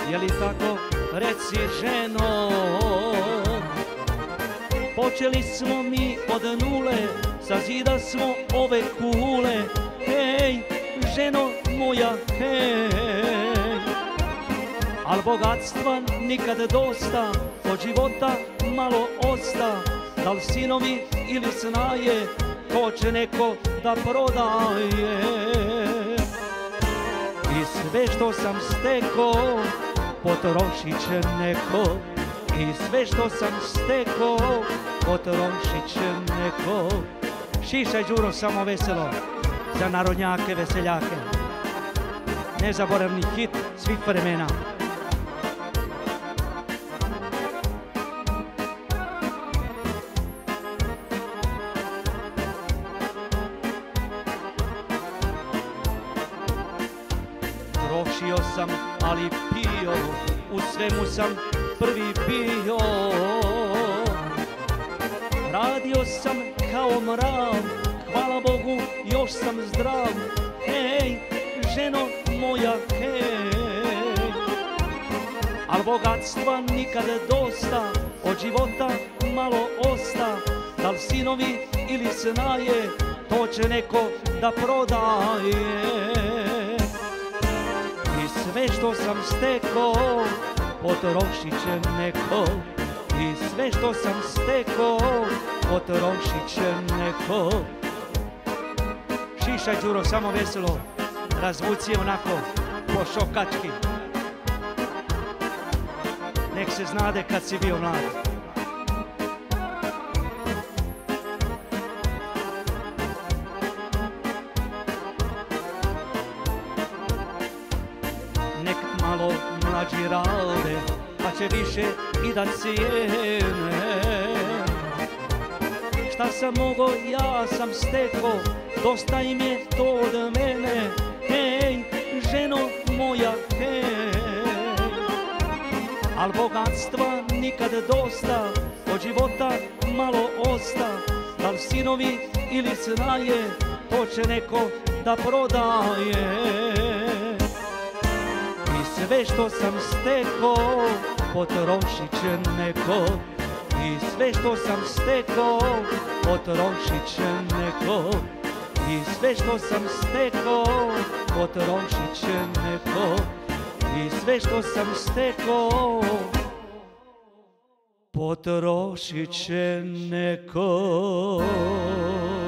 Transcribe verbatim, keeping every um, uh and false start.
je li tako, reci ženo? Počeli smo mi od nule, sa zida smo ove kule. Hej, ženo moja, hej. Al bogatstva nikad dosta, od života malo osta. Da li sinovi ili snaje, to će neko da prodaje. I sve što sam steko, potrošit će neko. I sve što sam steko, potrošit će neko. Šišaj Đuro, samo veselo, za narodnjake, veseljake. Nezaboravni hit svih vremena. Trošio sam, ali pio, u svemu sam prvi bio. Radio sam kao mrav, hvala Bogu još sam zdrav. Hej, ženo moja, hej. Al bogatstva nikad dosta, od života malo osta. Da li sinovi ili snaje, to će neko da prodaje. Sve što sam steko, potrošit će neko. I sve što sam steko, potrošit će neko. Šišaj Đuro, samo veselo, razvuci je onako po šokački. Nek se znade kad si bio mlad. Malo mlađi rade, pa će više i da cijene. Šta sam mogo, ja sam steko, dosta im je to od mene. Hej, ženo moja, hej. Al bogatstva nikad dosta, od života malo osta. Da li sinovi ili snaje, to će neko da prodaje. Sve što sam steko, potrošit će neko. I sve što sam steko, potrošit će neko. I sve što sam steko, potrošit će neko. I sve što sam steko, potrošit će neko.